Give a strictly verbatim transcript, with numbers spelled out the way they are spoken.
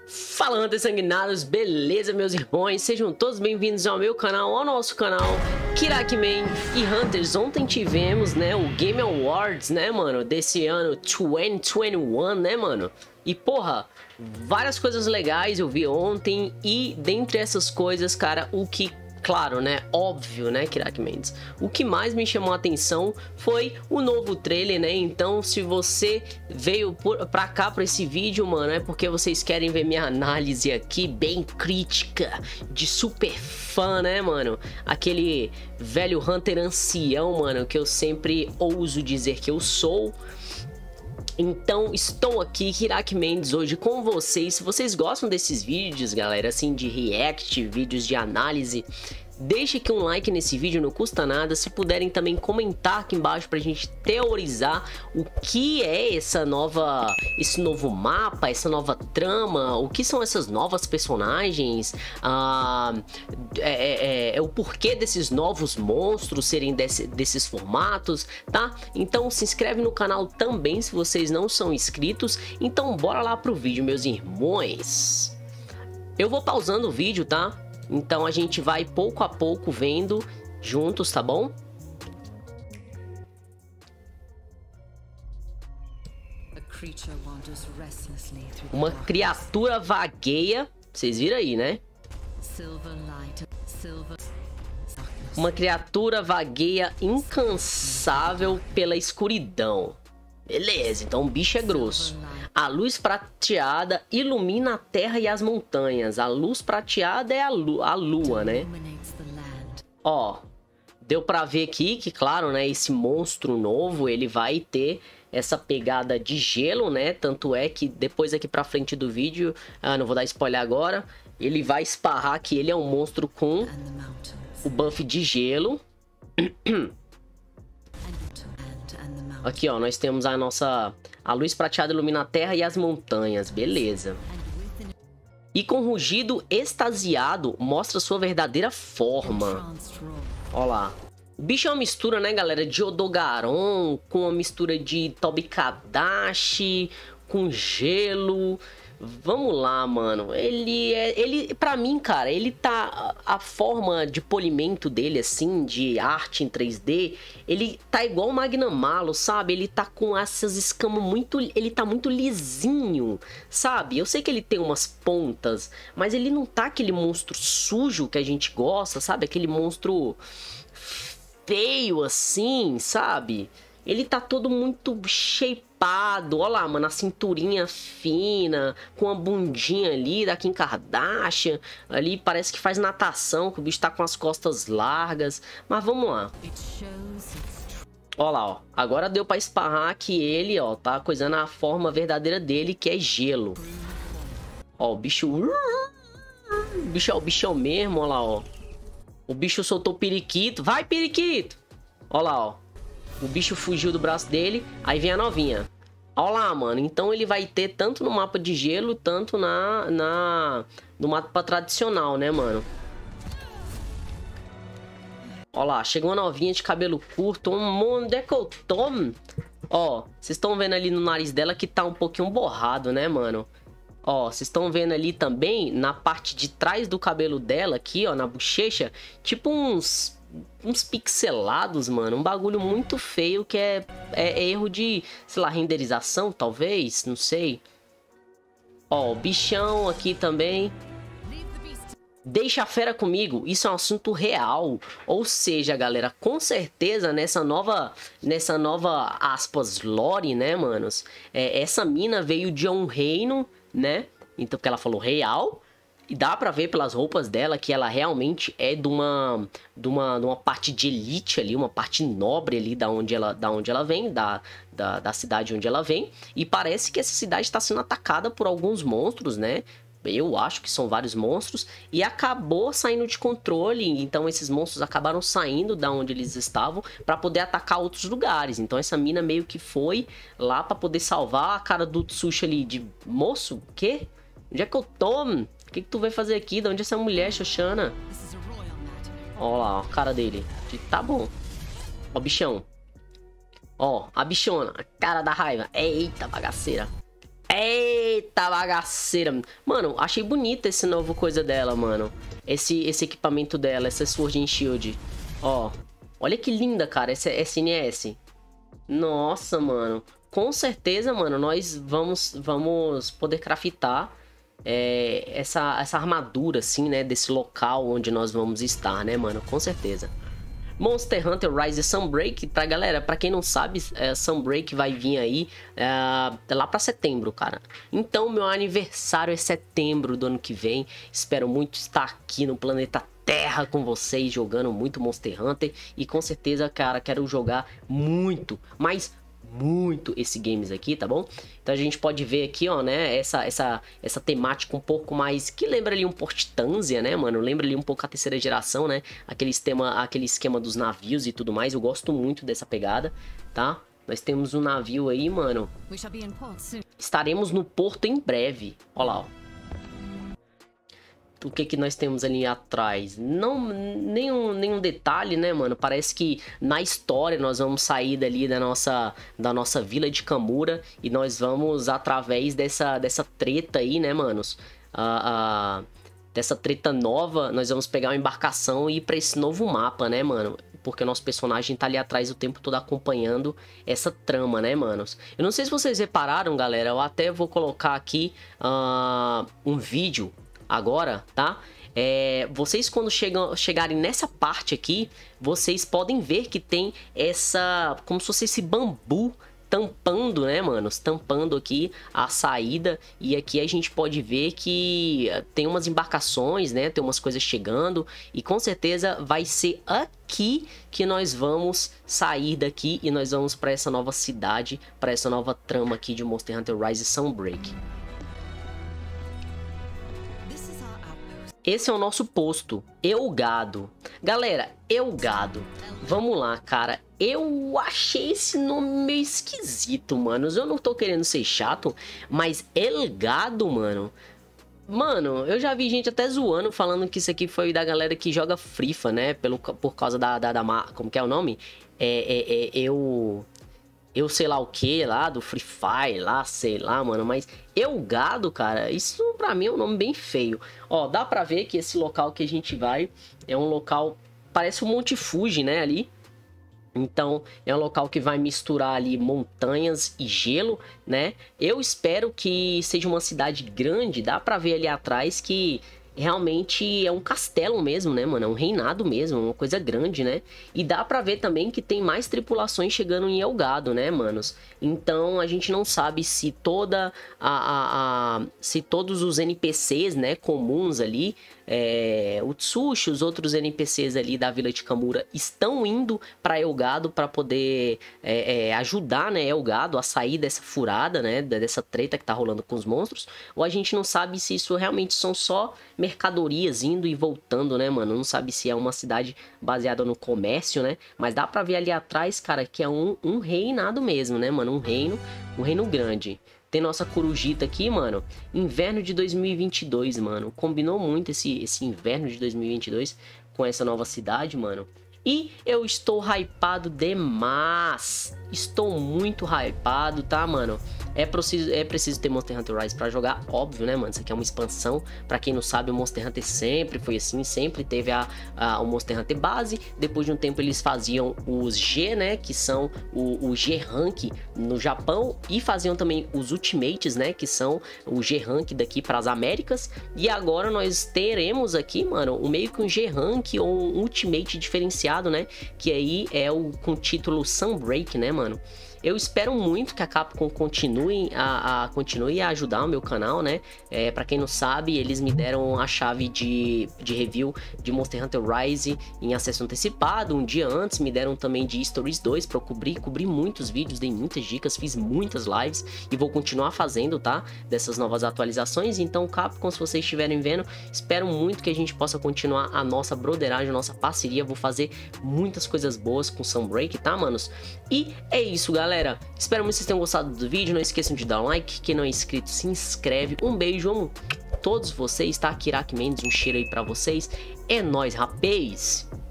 Fala, Hunters sanguinários, beleza, meus irmãos? Sejam todos bem-vindos ao meu canal, ao nosso canal Kirakman e Hunters. Ontem tivemos, né, o Game Awards, né, mano, desse ano dois mil e vinte e um, né, mano? E, porra, várias coisas legais eu vi ontem e, dentre essas coisas, cara, o que... Claro, né? Óbvio, né, Kirakmans? O que mais me chamou a atenção foi o novo trailer, né? Então, se você veio por, pra cá, pra esse vídeo, mano, é porque vocês querem ver minha análise aqui, bem crítica, de super fã, né, mano? Aquele velho Hunter ancião, mano, que eu sempre ouso dizer que eu sou. Então, estou aqui, Kirakmans, hoje com vocês. Se vocês gostam desses vídeos, galera, assim, de react, vídeos de análise, deixe aqui um like nesse vídeo, não custa nada. Se puderem também comentar aqui embaixo pra gente teorizar o que é essa nova, esse novo mapa, essa nova trama, o que são essas novas personagens, ah, é, é, é o porquê desses novos monstros serem desse, desses formatos, tá? Então se inscreve no canal também se vocês não são inscritos. Então bora lá pro vídeo, meus irmãos. Eu vou pausando o vídeo, tá? Então a gente vai pouco a pouco vendo juntos, tá bom? Uma criatura vagueia, vocês viram aí, né? Uma criatura vagueia incansável pela escuridão. Beleza, então o bicho é grosso. A luz prateada ilumina a terra e as montanhas. A luz prateada é a, lu a lua, né? Ó, deu pra ver aqui que, claro, né? Esse monstro novo, ele vai ter essa pegada de gelo, né? Tanto é que depois aqui pra frente do vídeo, ah, não vou dar spoiler agora, ele vai esparrar que ele é um monstro com o buff de gelo. Aqui, ó, nós temos a nossa... A luz prateada ilumina a terra e as montanhas. Beleza. E com rugido extasiado, mostra sua verdadeira forma. Ó lá. O bicho é uma mistura, né, galera? De Odogaron, com uma mistura de Tobikadashi, com gelo... Vamos lá, mano. Ele é... Ele, pra mim, cara, ele tá... A forma de polimento dele, assim, de arte em três D, ele tá igual o Magnamalo, sabe? Ele tá com essas escamas muito... Ele tá muito lisinho, sabe? Eu sei que ele tem umas pontas, mas ele não tá aquele monstro sujo que a gente gosta, sabe? Aquele monstro feio, assim, sabe? Ele tá todo muito shapeado. Olha lá, mano, a cinturinha fina, com a bundinha ali da Kim Kardashian. Ali parece que faz natação, que o bicho tá com as costas largas. Mas vamos lá. Olha lá, ó. Agora deu pra esparrar que ele, ó, tá coisando a forma verdadeira dele, que é gelo. Ó, o bicho... O bicho é o bichão mesmo, olha lá, ó. O bicho soltou o periquito. Vai, periquito! Olha lá, ó. O bicho fugiu do braço dele, aí vem a novinha. Olha lá, mano. Então ele vai ter tanto no mapa de gelo, tanto na, na no mapa tradicional, né, mano? Olha lá, chegou uma novinha de cabelo curto. Onde é que eu tô? Ó, vocês estão vendo ali no nariz dela que tá um pouquinho borrado, né, mano? Ó, vocês estão vendo ali também, na parte de trás do cabelo dela, aqui, ó, na bochecha, tipo uns... uns pixelados, mano, um bagulho muito feio que é, é, é erro de, sei lá, renderização, talvez, não sei. Ó, o bichão aqui também. Deixa a fera comigo, isso é um assunto real. Ou seja, galera, com certeza nessa nova, nessa nova, aspas, lore, né, manos, é, essa mina veio de um reino, né, então, porque ela falou real. E dá pra ver pelas roupas dela que ela realmente é de uma, de uma, de uma parte de elite ali, uma parte nobre ali da onde ela, da onde ela vem, da, da, da cidade onde ela vem. E parece que essa cidade está sendo atacada por alguns monstros, né? Eu acho que são vários monstros. E acabou saindo de controle. Então esses monstros acabaram saindo da onde eles estavam para poder atacar outros lugares. Então essa mina meio que foi lá para poder salvar a cara do Tsushi ali de... Moço, o quê? Onde é que eu tô? O que, que tu vai fazer aqui? De onde é essa mulher, Xoxana? Ó lá, ó, a cara dele. Tá bom. Ó, bichão. Ó, a bichona. A cara da raiva. Eita, bagaceira. Ei! Eita bagaceira. Mano, achei bonita esse novo coisa dela, mano. Esse, esse equipamento dela, essa Sword and Shield. Ó, olha que linda, cara, essa S N S. Nossa, mano. Com certeza, mano, nós vamos, vamos poder craftar é, essa, essa armadura, assim, né? Desse local onde nós vamos estar, né, mano? Com certeza. Monster Hunter Rise Sunbreak, pra galera, pra quem não sabe, é, Sunbreak vai vir aí é, lá pra setembro, cara. Então, meu aniversário é setembro do ano que vem. Espero muito estar aqui no planeta Terra com vocês, jogando muito Monster Hunter. E com certeza, cara, quero jogar muito, mas muito esse games aqui, tá bom? Então a gente pode ver aqui, ó, né, essa, essa, essa temática um pouco mais, que lembra ali um Portânsia, né, mano? Lembra ali um pouco a terceira geração, né? Aquele esquema, aquele esquema dos navios e tudo mais. Eu gosto muito dessa pegada, tá? Nós temos um navio aí, mano. Estaremos no porto em breve. Ó lá, ó. O que que nós temos ali atrás? Não, nenhum, nenhum detalhe, né, mano? Parece que na história nós vamos sair dali da nossa, da nossa vila de Kamura e nós vamos, através dessa, dessa treta aí, né, manos? A, a, dessa treta nova, nós vamos pegar uma embarcação e ir pra esse novo mapa, né, mano? Porque o nosso personagem tá ali atrás o tempo todo acompanhando essa trama, né, manos? Eu não sei se vocês repararam, galera, eu até vou colocar aqui uh, um vídeo agora, tá? É, vocês quando chegam, chegarem nessa parte aqui, vocês podem ver que tem essa, como se fosse esse bambu tampando, né, manos? Tampando aqui a saída. E aqui a gente pode ver que tem umas embarcações, né? Tem umas coisas chegando. E com certeza vai ser aqui que nós vamos sair daqui e nós vamos para essa nova cidade, para essa nova trama aqui de Monster Hunter Rise Sunbreak. Esse é o nosso posto, Elgado. Galera, Elgado. Vamos lá, cara. Eu achei esse nome meio esquisito, mano. Eu não tô querendo ser chato, mas Elgado, mano... Mano, eu já vi gente até zoando, falando que isso aqui foi da galera que joga Frifa, né? Pelo, por causa da... da, da como que é o nome? É, é, é, eu... Eu sei lá o que lá, do Free Fire lá, sei lá, mano. Mas Elgado, cara, isso pra mim é um nome bem feio. Ó, dá pra ver que esse local que a gente vai é um local... Parece um Monte Fuji, né, ali. Então, é um local que vai misturar ali montanhas e gelo, né? Eu espero que seja uma cidade grande. Dá pra ver ali atrás que... realmente é um castelo mesmo, né, mano? É um reinado mesmo, uma coisa grande, né? E dá pra ver também que tem mais tripulações chegando em Elgado, né, manos? Então, a gente não sabe se toda a... a, a se todos os N P Cs, né, comuns ali... É, o Tsushi, os outros N P Cs ali da Vila de Kamura estão indo para Elgado para poder é, é, ajudar, né, Elgado a sair dessa furada, né, dessa treta que tá rolando com os monstros, ou a gente não sabe se isso realmente são só mercadorias indo e voltando, né, mano? Não sabe se é uma cidade baseada no comércio, né? Mas dá pra ver ali atrás, cara, que é um, um reinado mesmo, né, mano? Um reino, um reino grande. Tem nossa corujita aqui, mano. Inverno de dois mil e vinte e dois, mano. Combinou muito esse, esse inverno de dois mil e vinte e dois com essa nova cidade, mano. E eu estou hypado demais. Estou muito hypado, tá, mano? É preciso, é preciso ter Monster Hunter Rise pra jogar, óbvio, né, mano? Isso aqui é uma expansão. Pra quem não sabe, o Monster Hunter sempre foi assim. Sempre teve a, a, o Monster Hunter base. Depois de um tempo eles faziam os G, né? Que são o, o G-Rank no Japão. E faziam também os Ultimates, né? Que são o G-Rank daqui pras Américas. E agora nós teremos aqui, mano, um meio que um G-Rank ou um Ultimate diferenciado, né? Que aí é o com o título Sunbreak, né, mano? Eu espero muito que a Capcom continue a, a, continue a ajudar o meu canal, né? É, pra quem não sabe, eles me deram a chave de, de review de Monster Hunter Rise em acesso antecipado. Um dia antes me deram também de Stories dois pra eu cobrir. Cobri muitos vídeos, dei muitas dicas, fiz muitas lives e vou continuar fazendo, tá? Dessas novas atualizações. Então, Capcom, se vocês estiverem vendo, espero muito que a gente possa continuar a nossa broderagem, a nossa parceria. Vou fazer muitas coisas boas com Sunbreak, tá, manos? E é isso, galera. Galera, espero muito que vocês tenham gostado do vídeo. Não esqueçam de dar um like. Quem não é inscrito, se inscreve. Um beijo, amo todos vocês, tá? Kirak Mendes, um cheiro aí pra vocês. É nóis, rapaz!